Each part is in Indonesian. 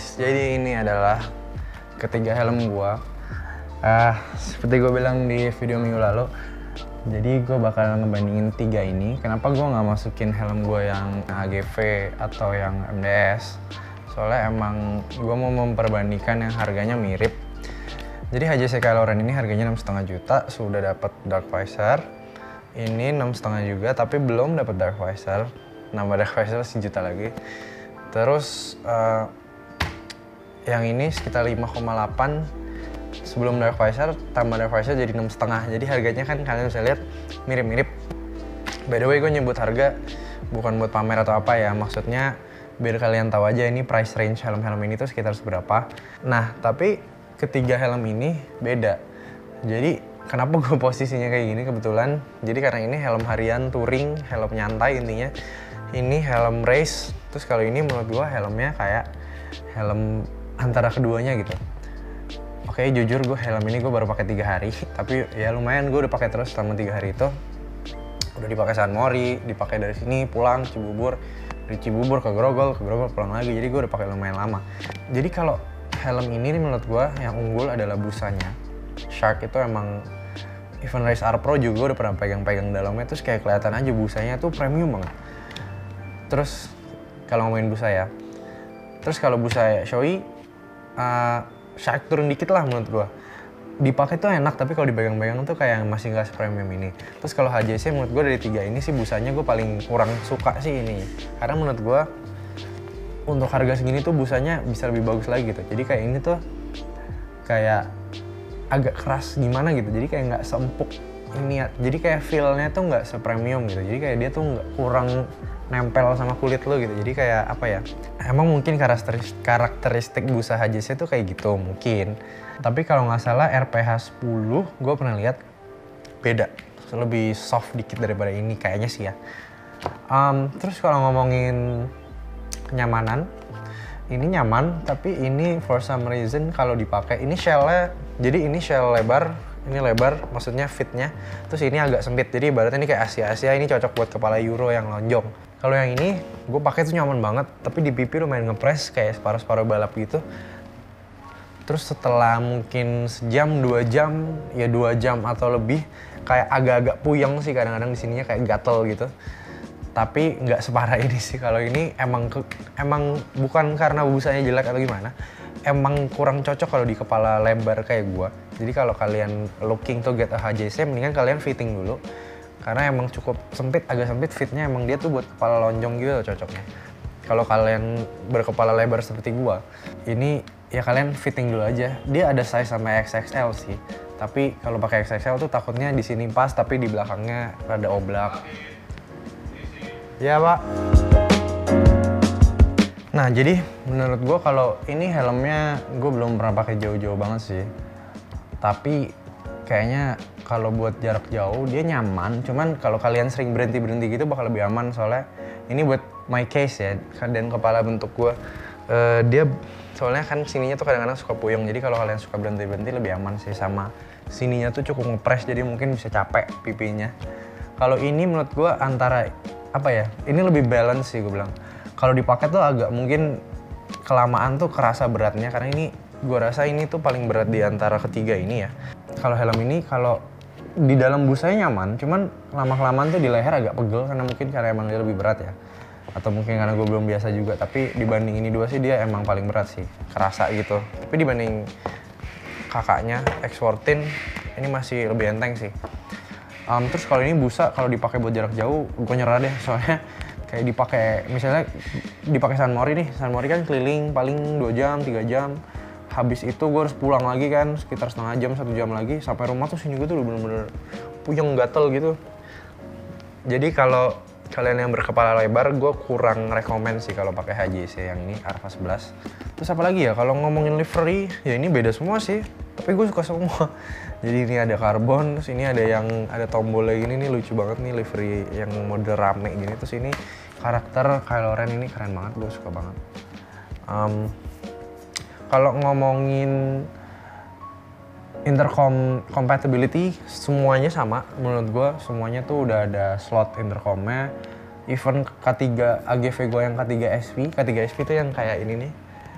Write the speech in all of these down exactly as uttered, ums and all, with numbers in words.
guys, jadi ini adalah ketiga helm gua. Ah, seperti gue bilang di video minggu lalu, jadi gue bakal ngebandingin tiga ini. Kenapa gue nggak masukin helm gue yang H G V atau yang M D S? Soalnya emang gue mau memperbandingkan yang harganya mirip. Jadi H J C Kylo Ren ini harganya enam koma lima juta, sudah dapat dark visor. Ini enam koma lima juga, tapi belum dapat dark visor. Nambah dark visor sejuta lagi. Terus uh, yang ini sekitar lima koma delapan sebelum dark visor, tambah dark visor jadi enam koma lima. Jadi harganya kan kalian bisa lihat mirip-mirip. By the way, gue nyebut harga bukan buat pamer atau apa ya, maksudnya biar kalian tahu aja ini price range helm-helm ini tuh sekitar seberapa. Nah, tapi ketiga helm ini beda. Jadi kenapa gue posisinya kayak gini kebetulan? Jadi karena ini helm harian, touring, helm nyantai intinya. Ini helm race. Terus kalau ini menurut gue helmnya kayak helm antara keduanya gitu. Oke, jujur gue helm ini gue baru pakai tiga hari, tapi ya lumayan gue udah pakai terus selama tiga hari itu. Udah dipakai San Mori, dipakai dari sini pulang Cibubur, dari Cibubur ke Grogol, ke Grogol pulang lagi. Jadi gue udah pakai lumayan lama. Jadi kalau helm ini menurut gue yang unggul adalah busanya. Shark itu emang even Race R Pro juga udah pernah pegang-pegang dalamnya, terus kayak kelihatan aja busanya tuh premium banget. Terus kalau ngomongin busa ya, terus kalau busa SHOEI, uh, Shark turun dikit lah menurut gua. Dipakai tuh enak, tapi kalau dipegang-pegang tuh kayak masih nggak sepremium ini. Terus kalau H J C menurut gua dari tiga ini sih busanya gua paling kurang suka sih ini. Karena menurut gua untuk harga segini tuh busanya bisa lebih bagus lagi gitu. Jadi kayak ini tuh kayak agak keras gimana gitu. Jadi kayak nggak seempuk ini ya. Jadi kayak feel-nya tuh nggak sepremium gitu. Jadi kayak dia tuh nggak kurang nempel sama kulit lo gitu. Jadi kayak apa ya, emang mungkin karakteristik, karakteristik busa H J C tuh kayak gitu mungkin. Tapi kalau nggak salah R P H sepuluh gue pernah lihat beda, lebih soft dikit daripada ini kayaknya sih ya. Um, terus kalau ngomongin kenyamanan, ini nyaman, tapi ini for some reason kalau dipakai, ini shell-nya, jadi ini shell lebar, ini lebar, maksudnya fitnya, terus ini agak sempit, jadi ibaratnya ini kayak Asia-Asia, ini cocok buat kepala Euro yang lonjong. Kalau yang ini, gue pakai tuh nyaman banget, tapi di pipi lumayan ngepres, kayak separuh-separuh balap gitu. Terus setelah mungkin sejam, dua jam, ya dua jam atau lebih, kayak agak-agak puyeng sih kadang-kadang di sininya kayak gatel gitu. Tapi nggak separah ini sih. Kalau ini emang ke, emang bukan karena busanya jelek atau gimana, emang kurang cocok kalau di kepala lebar kayak gua. Jadi kalau kalian looking to get a H J C, mendingan kalian fitting dulu. Karena emang cukup sempit, agak sempit fitnya, emang dia tuh buat kepala lonjong gitu cocoknya. Kalau kalian berkepala lebar seperti gua, ini ya kalian fitting dulu aja. Dia ada size sampai X X L sih. Tapi kalau pakai X X L tuh takutnya di sini pas, tapi di belakangnya rada oblak. Ya pak. Nah jadi menurut gue kalau ini helmnya gue belum pernah pakai jauh-jauh banget sih. Tapi kayaknya kalau buat jarak jauh dia nyaman. Cuman kalau kalian sering berhenti-berhenti gitu bakal lebih aman soalnya ini buat my case ya. Dan kepala bentuk gue uh, dia soalnya kan sininya tuh kadang-kadang suka puyeng. Jadi kalau kalian suka berhenti-berhenti lebih aman sih, sama sininya tuh cukup ngepres jadi mungkin bisa capek pipinya. Kalau ini menurut gue antara apa ya, ini lebih balance sih gue bilang. Kalau dipakai tuh agak mungkin kelamaan tuh kerasa beratnya, karena ini gue rasa ini tuh paling berat di antara ketiga ini ya. Kalau helm ini kalau di dalam busanya nyaman, cuman lama-kelamaan tuh di leher agak pegel karena mungkin karena emang dia lebih berat ya. Atau mungkin karena gue belum biasa juga, tapi dibanding ini dua sih dia emang paling berat sih, kerasa gitu. Tapi dibanding kakaknya X empat belas ini masih lebih enteng sih. Um, terus kalau ini busa kalau dipakai buat jarak jauh gue nyerah deh, soalnya kayak dipakai misalnya dipakai San Mori nih, San Mori kan keliling paling dua jam, tiga jam, habis itu gue harus pulang lagi kan sekitar setengah jam, satu jam lagi sampai rumah tuh sini gue tuh udah bener-bener puyeng gatel gitu. Jadi kalau kalian yang berkepala lebar gue kurang rekomen sih kalau pakai H J C yang ini Alpha sebelas. Terus apa lagi ya, kalau ngomongin livery ya ini beda semua sih, tapi gue suka semua. Jadi ini ada karbon, terus ini ada yang ada tombol lagi ini, nih lucu banget nih livery yang mode rame gini. Terus ini karakter Kylo Ren ini keren banget, gue suka banget. Um, kalau ngomongin intercom compatibility semuanya sama menurut gue, semuanya tuh udah ada slot intercomnya. Even K tiga A G V gue yang K tiga S P, K tiga S P tuh yang kayak ini nih,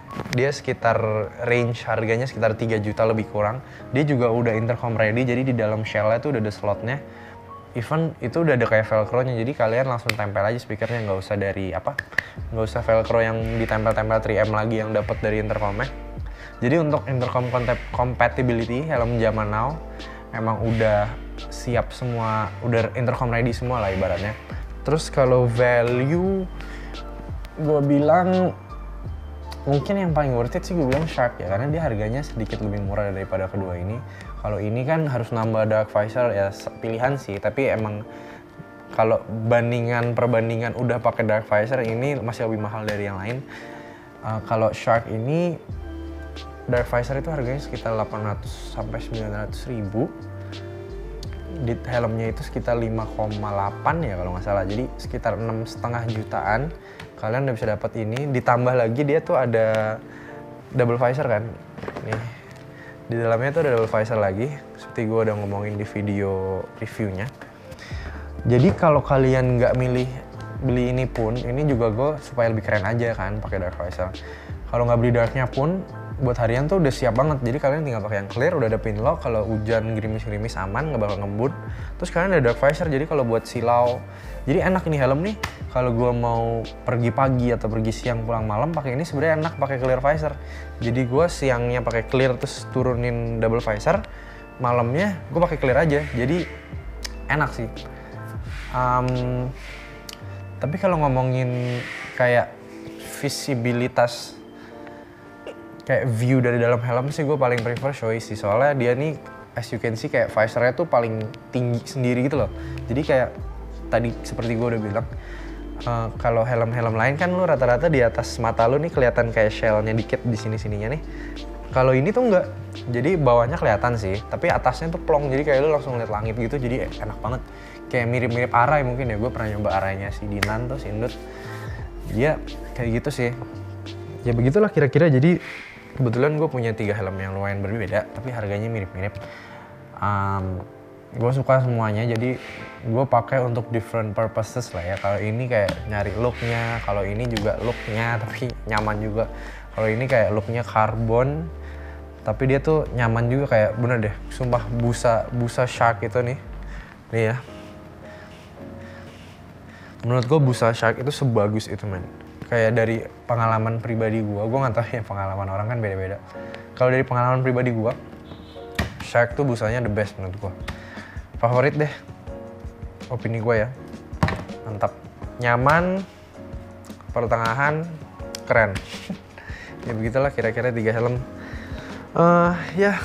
dia sekitar range harganya sekitar tiga juta lebih kurang. Dia juga udah intercom ready, jadi di dalam shell-nya tuh udah ada slotnya. Even itu udah ada kayak velcro-nya, jadi kalian langsung tempel aja speakernya, nggak usah dari apa, nggak usah velcro yang ditempel-tempel tiga M lagi yang dapat dari intercomnya. Jadi untuk intercom compatibility helm zaman now emang udah siap semua, udah intercom ready semua lah ibaratnya. Terus kalau value, gue bilang mungkin yang paling worth it sih gue bilang Shark ya, karena dia harganya sedikit lebih murah daripada kedua ini. Kalau ini kan harus nambah dark visor ya pilihan sih, tapi emang kalau bandingan perbandingan udah pakai dark visor ini masih lebih mahal dari yang lain. Uh, kalau Shark ini dark visor itu harganya sekitar delapan ratus sampai sembilan ratus ribu. Di helmnya itu sekitar lima koma delapan ya kalau nggak salah, jadi sekitar enam setengah jutaan kalian udah bisa dapat ini. Ditambah lagi dia tuh ada double visor kan, nih di dalamnya tuh ada double visor lagi seperti gue udah ngomongin di video reviewnya. Jadi kalau kalian nggak milih beli ini pun, ini juga gue supaya lebih keren aja kan pakai dark visor. Kalau nggak beli darknya pun buat harian tuh udah siap banget, jadi kalian tinggal pakai yang clear, udah ada pin lock, kalau hujan gerimis-gerimis aman, nggak bakal ngembut. Terus kalian ada dark visor, jadi kalau buat silau, jadi enak ini helm nih. Kalau gue mau pergi pagi atau pergi siang pulang malam pakai ini sebenarnya enak pakai clear visor. Jadi gue siangnya pakai clear terus turunin double visor, malamnya gue pakai clear aja, jadi enak sih. Um, tapi kalau ngomongin kayak visibilitas, kayak view dari dalam helm sih gue paling prefer SHOEI sih, soalnya dia nih as you can see kayak visornya tuh paling tinggi sendiri gitu loh. Jadi kayak tadi seperti gue udah bilang, uh, kalau helm-helm lain kan lu rata-rata di atas mata lu nih kelihatan kayak shell-nya dikit di sini-sininya nih. Kalau ini tuh enggak, jadi bawahnya kelihatan sih, tapi atasnya tuh plong, jadi kayak lu langsung lihat langit gitu, jadi enak banget. Kayak mirip-mirip Arai mungkin ya, gue pernah nyoba Arainya si Dinan tuh, si Indut. Dia kayak gitu sih. Ya begitulah kira-kira. Jadi kebetulan gue punya tiga helm yang lumayan berbeda, tapi harganya mirip-mirip. Um, gue suka semuanya, jadi gue pakai untuk different purposes lah ya. Kalau ini kayak nyari looknya, kalau ini juga looknya tapi nyaman juga. Kalau ini kayak looknya karbon, tapi dia tuh nyaman juga, kayak bener deh, sumpah busa busa Shark itu nih, nih ya. Menurut gue busa Shark itu sebagus itu men. Kayak dari pengalaman pribadi gue, gue nggak tahu ya pengalaman orang kan beda-beda. Kalau dari pengalaman pribadi gue, Shark tuh busanya the best menurut gue. Favorit deh, opini gue ya. Mantap, nyaman, pertengahan, keren. Ya begitulah kira-kira tiga helm. Uh, ya,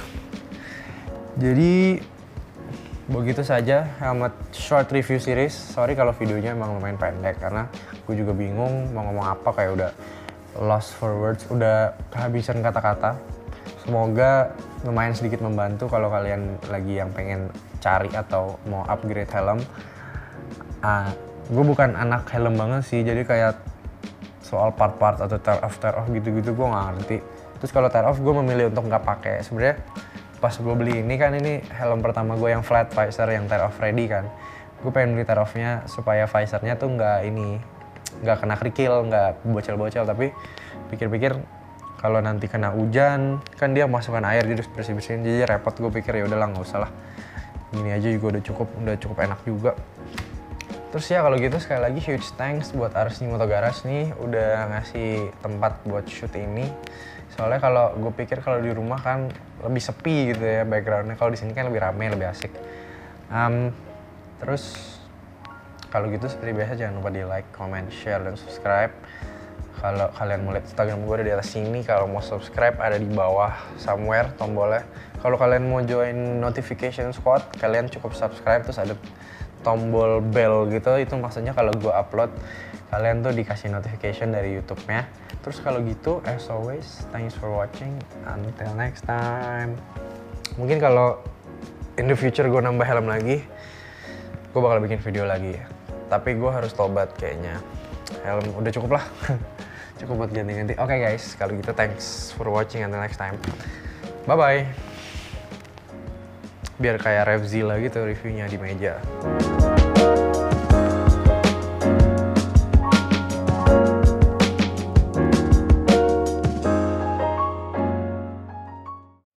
jadi begitu saja helmet short review series. Sorry kalau videonya emang lumayan pendek karena gue juga bingung mau ngomong apa, kayak udah lost for words, udah kehabisan kata-kata. Semoga lumayan sedikit membantu kalau kalian lagi yang pengen cari atau mau upgrade helm. Uh, gue bukan anak helm banget sih, jadi kayak soal part-part atau tear off tear off gitu-gitu gue nggak ngerti. Terus kalau tear off gue memilih untuk nggak pakai. Sebenarnya pas gue beli ini kan, ini helm pertama gue yang flat visor yang tear off ready kan. Gue pengen beli tear off-nya supaya visornya tuh nggak ini, nggak kena kerikil, nggak bocel-bocel. Tapi pikir-pikir kalau nanti kena hujan kan dia masukkan air, jadi harus bersih-bersihin, jadi repot. Gue pikir ya udahlah nggak usah lah, gini aja juga udah cukup, udah cukup enak juga. Terus ya kalau gitu sekali lagi huge thanks buat Arsni Moto Garage nih udah ngasih tempat buat shoot ini. Soalnya kalau gue pikir kalau di rumah kan lebih sepi gitu ya backgroundnya, kalau di sini kan lebih rame, lebih asik. Um, terus kalau gitu seperti biasa jangan lupa di like, comment, share, dan subscribe. Kalau kalian mau lihat Instagram gue ada di atas sini, kalau mau subscribe ada di bawah somewhere tombolnya. Kalau kalian mau join notification squad, kalian cukup subscribe terus ada tombol bell gitu, itu maksudnya kalau gue upload kalian tuh dikasih notification dari YouTube-nya. Terus kalau gitu, as always, thanks for watching, until next time. Mungkin kalau in the future gue nambah helm lagi, gue bakal bikin video lagi ya. Tapi gue harus tobat kayaknya, helm udah cukup lah. Cukup buat ganti-ganti. Oke okay guys, kalau gitu thanks for watching, until next time. Bye-bye. Biar kayak Revzilla gitu reviewnya di meja.